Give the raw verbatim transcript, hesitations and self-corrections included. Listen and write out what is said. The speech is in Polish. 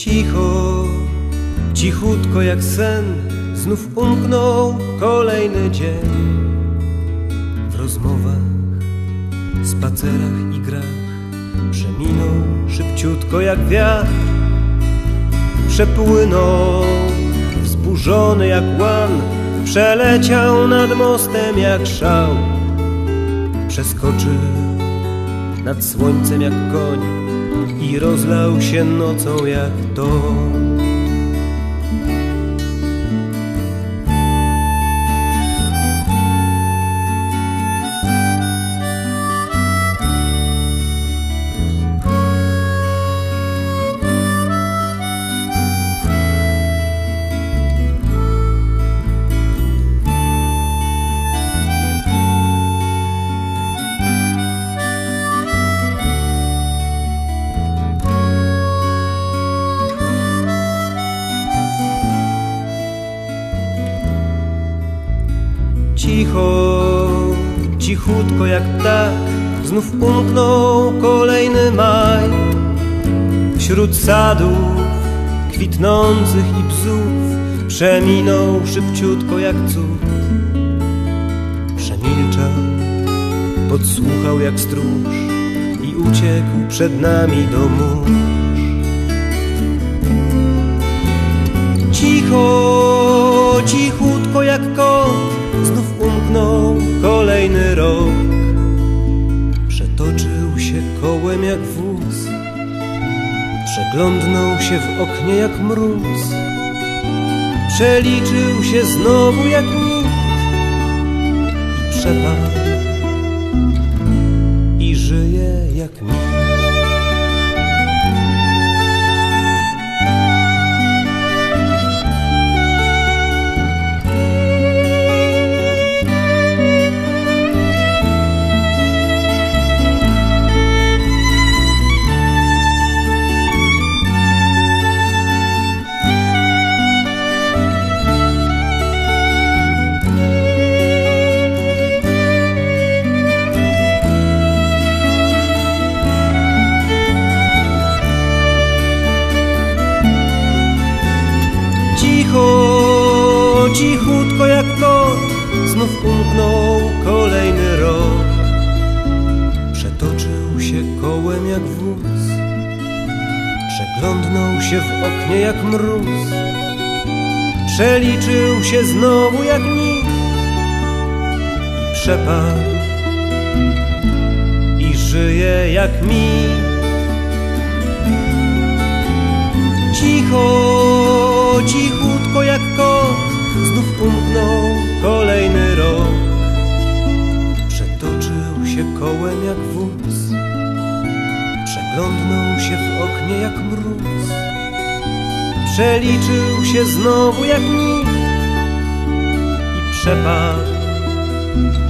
Cicho, cichutko jak sen, znów umknął kolejny dzień. W rozmowach, spacerach i grach przeminął szybciutko jak wiatr. Przepłynął wzburzony jak łan, przeleciał nad mostem jak szał. Przeskoczył nad słońcem jak koń i rozlał się nocą jak to. Cicho, cichutko jak ptak, znów umknął kolejny maj. Wśród sadów kwitnących i bzów przeminął szybciutko jak cud. Przemilczał, podsłuchał jak stróż i uciekł przed nami do mórz. Cicho, cichutko jak kot, znów umknął kolejny rok. Przetoczył się kołem jak wóz, przeglądnął się w oknie jak mróz. Przeliczył się znowu jak nikt i przepadł i żyje jak nikt. Cicho, cichutko jak kot, znów umknął kolejny rok. Przetoczył się kołem jak wóz, przeglądnął się w oknie jak mróz. Przeliczył się znowu jak nikt i przepadł i żyje jak mit. Cicho, cichutko jak kot, znów umknął kolejny rok. Przetoczył się kołem jak wóz, przeglądnął się w oknie jak mróz. Przeliczył się znowu jak nikt i przepadł